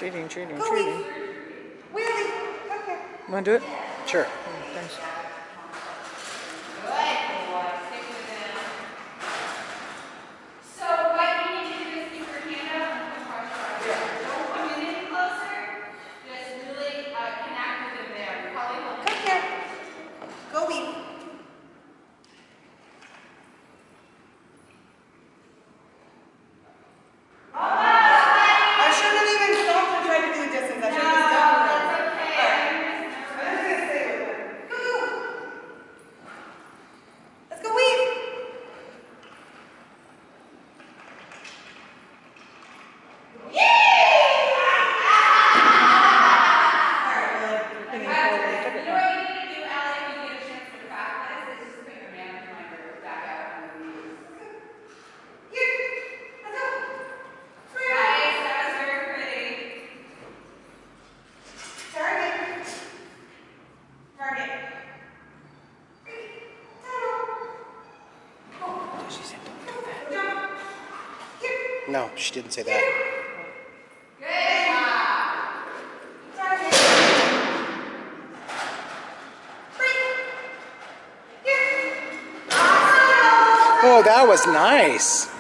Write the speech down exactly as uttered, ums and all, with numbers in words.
Cheating, cheating, Go, cheating. Willie, come here. You want to do it? Sure. Oh, thanks. So what you need to do is keep your hand up and push across your arm. Don't come in any closer. Just really uh, connect with him there. Probably hold Come here. Go, Willie. I shouldn't have even stopped and tried to do the distance. I should have just done it. That's okay. I'm just gonna stay with him. Go, go. Let's go, Willie. No, she didn't say that. Oh, that was nice.